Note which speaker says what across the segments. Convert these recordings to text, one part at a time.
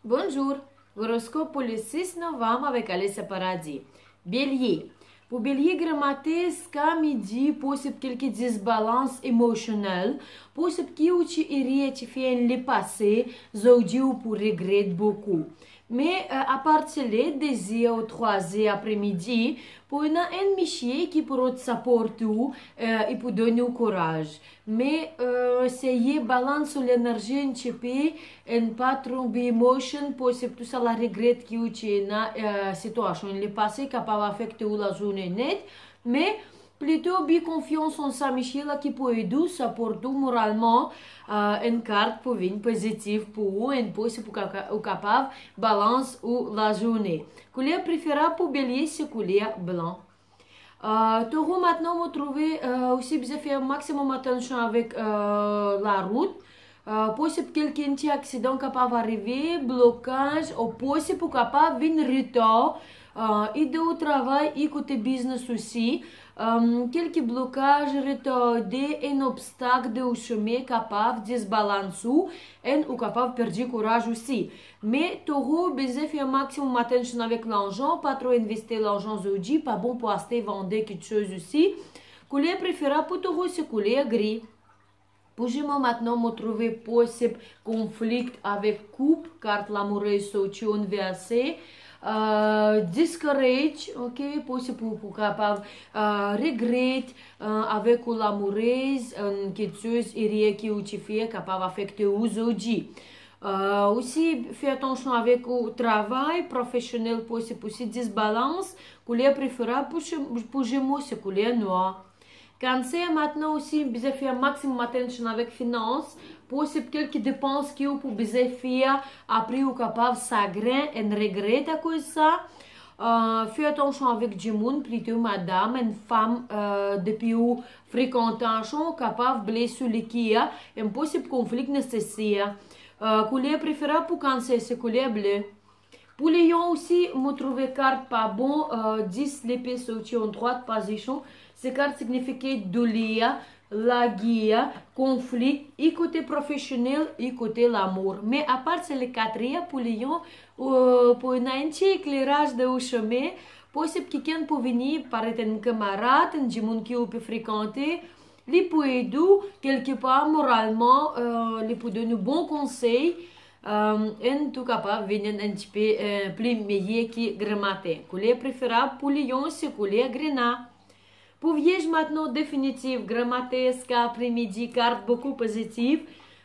Speaker 1: Bonjour, horoscope pour le 6 novembre avec Alessia Paradis. Bélier. Pour Bélier grammatique, qu'à midi, possible quelques désbalances émotionnelles, possible que tu irais te faire le passé, aujourd'hui pour regretter beaucoup. Mais à partir de 2h ou 3h après-midi, pour un métier qui pourrait te supporter et pour donner au courage. Mais c'est balance l'énergie un petit peu et pas trop d'émotion pour que tout ça la regrette que tu es dans la situation. Le passé capable d'affecter la journée nette, mais plutôt bien confiance en sa Michel qui peut aider, supporter moralement une carte pour venir positive pour vous et pour capable balance ou la journée. Couleur préférable pour Bélier c'est couleur blanc. Taureau maintenant vous trouvez aussi bien faire maximum attention avec la route. Possible quelqu'un qui accident capable d'arriver, blocage, ou possible capable venir retard, et au travail, et côté business aussi. Quelques blocages, retardés, un obstacle de chemin capable de se balancer et ou capable de perdre courage aussi. Mais Taureau, besoin faire maximum attention avec l'argent, pas trop investir l'argent aujourd'hui, pas bon pour acheter, vendre quelque chose aussi. Couleur préférable pour Taureau, c'est couleur gris. Pour moi maintenant, me trouver possible conflit avec couple, carte l'amoureuse sortie inversée. Discourage, ok, possible pour capable regret avec l'amoureuse, quelque chose irait qui ou tu fais capable affecter aujourd'hui. Aussi, fais attention avec le travail professionnel, possible aussi disbalance. Couleur préférable pour Gémeaux, c'est couleur noire. Cancer maintenant aussi, besoin faire maximum attention avec finance. Possible quelques dépenses que vous pouvez faire après ou capable chagrin et regret à cause de ça. Fais attention avec du monde, plutôt madame, une femme depuis ou fréquentation capable de blesser les qui a un possible conflit nécessaire. Couleur préférable pour cancer, c'est couleur bleu. Pour les lions aussi, vous trouvez carte pas bon, 10 l'épée sortie en droite position. Ces cartes signifient douleur, la guerre, conflit, et côté professionnel, et côté l'amour. Mais à part c'est le quatrième pour les lions, pour un éclairage de chemin, possible que quelqu'un peut venir par un camarade, un monde qui peut fréquenter, les peut aider quelque part moralement, les peut donner bons conseils. En tout cas, venir un petit peu plus meilleur que grammatique. Couleur préférable pour les lions, c'est couleur grenat. Pour Vierge maintenant, définitive, grammatique, après-midi, carte beaucoup positive.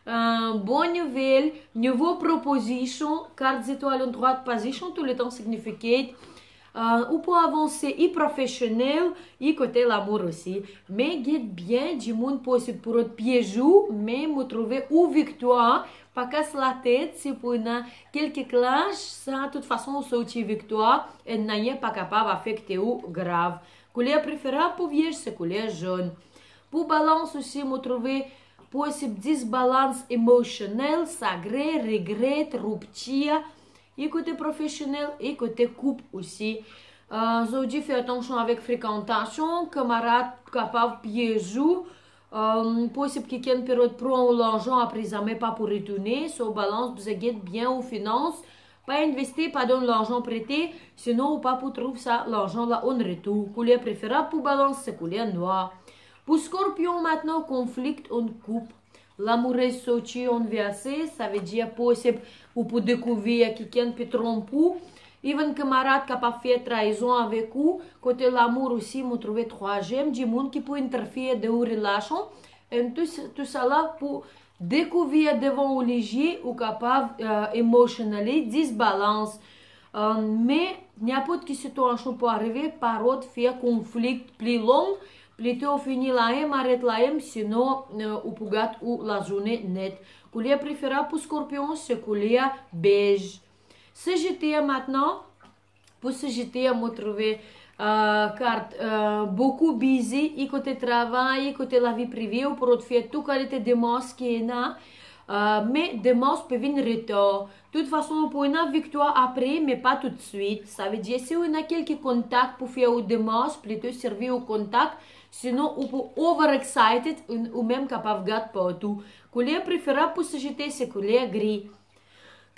Speaker 1: Bonne nouvelle, nouveau proposition, carte étoile en droite position, tout le temps signifie ou pour avancer et professionnel et côté l'amour aussi. Mais guide bien du monde possible pour être piégé, mais vous trouvez ou victoire, pas casse la tête, si pour quelques clashs, ça de toute façon, sortir victoire et n'est pas capable d'affecter ou grave. Couleur préférable pour Vierge, c'est couleur jaune. Pour Balance aussi, vous trouvez possible disbalance émotionnelle, chagrin, regret, rupture, et côté professionnel, et côté couple aussi. Aujourd'hui, fais attention avec fréquentation, camarade capable de piéger. Possible que quelqu'un peut prendre l'argent après jamais pas pour retourner. Sur Balance, vous êtes bien aux finances. Pas investir, pas donner l'argent prêté, sinon pas pour trouver ça, l'argent là en retour. Couleur préférable pour Balance, c'est couleur noire. Pour Scorpion maintenant, conflit en couple. L'amoureuse sortie en versé, ça veut dire possible ou pour découvrir quelqu'un peut tromper. Even camarade capable de faire trahison avec vous. Côté l'amour aussi, vous trouvez troisième du monde qui peut interférer dans vos relations. Et tout ça là pour découvrir devant le léger ou capable émotionnellement disbalance. Mais n'importe quelle situation peut arriver par autre faire conflit plus long. Plutôt finir la M, arrête la M, sinon ou pougat ou la journée nette. Couleur préférable pour Scorpion, c'est couleur beige. Sagittaire maintenant, pour Sagittaire, vous trouvez carte beaucoup busy, et côté travail, et côté la vie privée, ou pour faire toute qualité de masque qui est là. Mais des masques peuvent venir retard. De toute façon, vous pouvez une victoire après, mais pas tout de suite. Ça veut dire si on a quelques contacts pour faire des masques, plutôt servir au contact. Sinon, on peut overexcited ou même capable de gâter partout. Couleur préférable pour Sagittaire, c'est couleur gris. Capricorne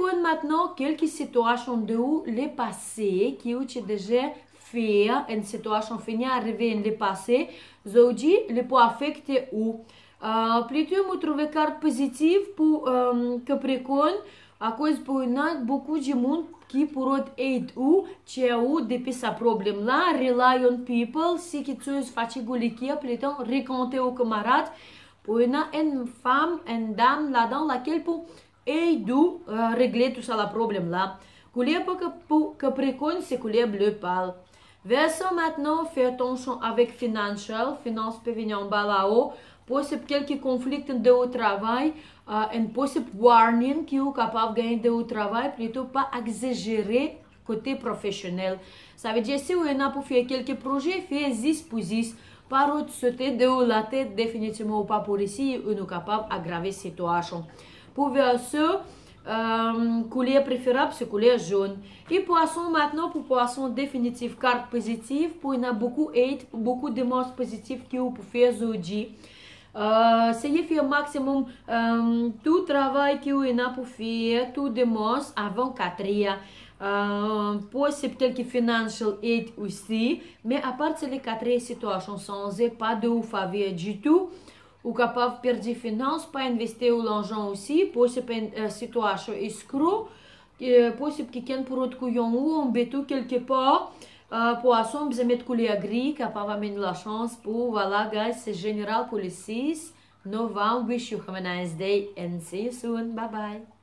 Speaker 1: préconne maintenant quelques situations de où les passés qui ont déjà fait une situation finie arriver dans le passé, aujourd'hui, les peut affecter ou. Plutôt, vous trouvez carte positive pour Capricorne, à cause pour beaucoup de monde qui pourrait aider ou depuis ce problème-là, rely on people, si que tu es fatigué, plutôt raconter aux camarades, pour une femme, une dame là-dedans, laquelle peut aider régler tout ça le problème-là. Couleur pour Capricorne, c'est couleur bleu pâle. Verso maintenant, fais attention avec finance peut venir en bas là-haut, possible quelques conflits de travail, un possible warning qui est capable de gagner de travail, plutôt pas exagérer côté professionnel. Ça veut dire si vous avez pour faire quelques projets, faites 10 pour 10. Par autre côté, de la tête, définitivement pas pour ici, vous êtes capable d'aggraver la situation. Pour verso, couleur préférable, c'est couleur jaune. Et poisson maintenant, pour poisson définitif, carte positive, pour il y a beaucoup aide, beaucoup de démarches positives que vous pouvez faire aujourd'hui. Essayez de faire maximum tout travail que vous avez pour faire, tout démarche avant 4 heures. Possible quelques financial aid aussi, mais à part de les 4 situations sans pas de vous faveur du tout. Ou capable de perdre des finances, pas investir au l'argent aussi, possible une situation escroc, possible que quelqu'un pour autre couillon ou on bétou quelque part, poisson, besoin mettre couler gris, capable d'amener la chance pour, voilà, guys, c'est général pour le 6 novembre. Wish you have a nice day and see you soon. Bye bye.